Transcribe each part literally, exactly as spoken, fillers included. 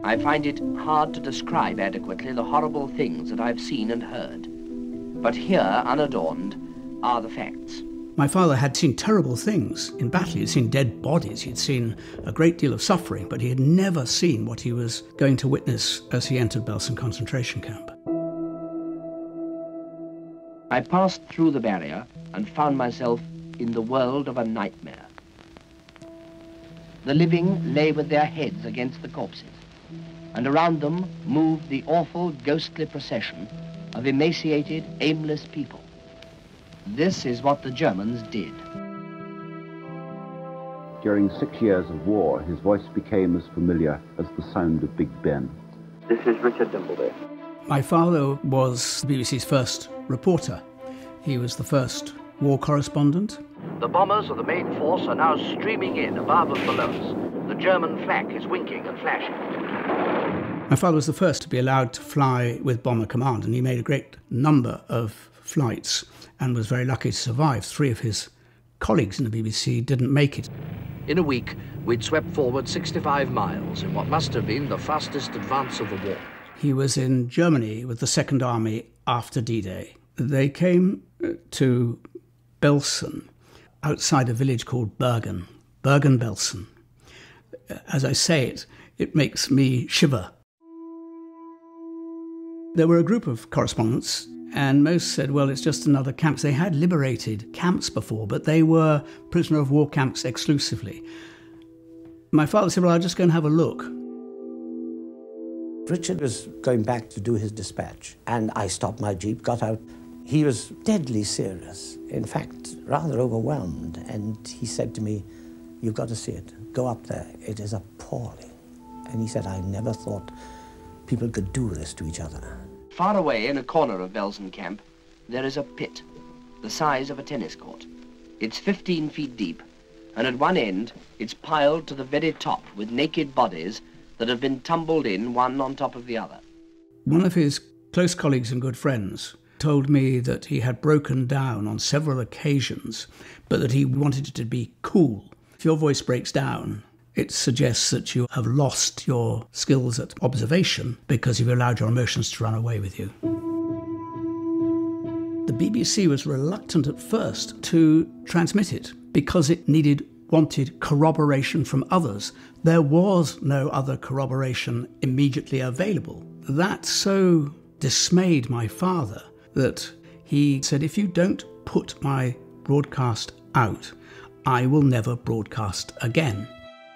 I find it hard to describe adequately the horrible things that I've seen and heard. But here, unadorned, are the facts. My father had seen terrible things in battle. He'd seen dead bodies, he'd seen a great deal of suffering, but he had never seen what he was going to witness as he entered Belsen concentration camp. I passed through the barrier and found myself in the world of a nightmare. The living lay with their heads against the corpses, and around them moved the awful, ghostly procession of emaciated, aimless people. This is what the Germans did. During six years of war, his voice became as familiar as the sound of Big Ben. This is Richard Dimbleby. My father was the B B C's first reporter. He was the first war correspondent. The bombers of the main force are now streaming in above and below us. The German flak is winking and flashing. My father was the first to be allowed to fly with Bomber Command, and he made a great number of flights and was very lucky to survive. Three of his colleagues in the B B C didn't make it. In a week, we'd swept forward sixty-five miles in what must have been the fastest advance of the war. He was in Germany with the Second Army after D-Day. They came to Belsen, outside a village called Bergen, Bergen-Belsen. As I say it, it makes me shiver. There were a group of correspondents, and most said, well, it's just another camp. They had liberated camps before, but they were prisoner of war camps exclusively. My father said, well, I'll just go and have a look. Richard was going back to do his dispatch, and I stopped my jeep, got out. He was deadly serious, in fact, rather overwhelmed, and he said to me, you've got to see it. Go up there. It is appalling. And he said, I never thought people could do this to each other. Far away in a corner of Belsen camp, there is a pit, the size of a tennis court. It's fifteen feet deep, and at one end, it's piled to the very top with naked bodies that have been tumbled in one on top of the other. One of his close colleagues and good friends told me that he had broken down on several occasions, but that he wanted it to be cool. If your voice breaks down, it suggests that you have lost your skills at observation because you've allowed your emotions to run away with you. The B B C was reluctant at first to transmit it because it needed, wanted corroboration from others. There was no other corroboration immediately available. That so dismayed my father that he said, if you don't put my broadcast out, I will never broadcast again.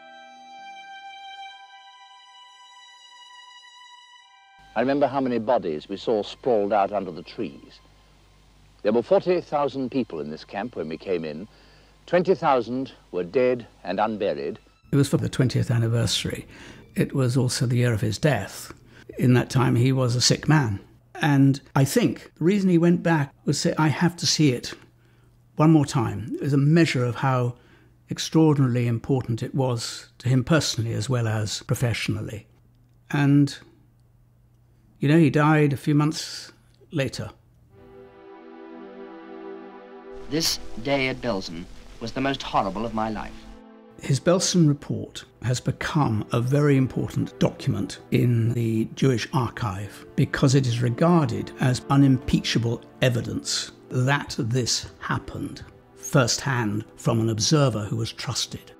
I remember how many bodies we saw sprawled out under the trees. There were forty thousand people in this camp when we came in. twenty thousand were dead and unburied. It was for the twentieth anniversary. It was also the year of his death. In that time, he was a sick man. And I think the reason he went back was to say, I have to see it one more time. It was a measure of how extraordinarily important it was to him personally as well as professionally. And, you know, he died a few months later. This day at Belsen was the most horrible of my life. His Belsen report has become a very important document in the Jewish archive because it is regarded as unimpeachable evidence that this happened firsthand from an observer who was trusted.